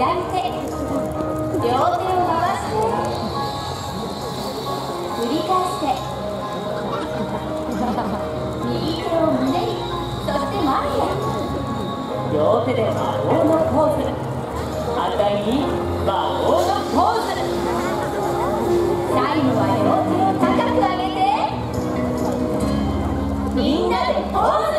両手を回して繰り返して右手を胸に、そして前へ。両手で魔法のポーズ、反対に魔法のポーズ。最後は両手を高く上げてみんなでポーズ。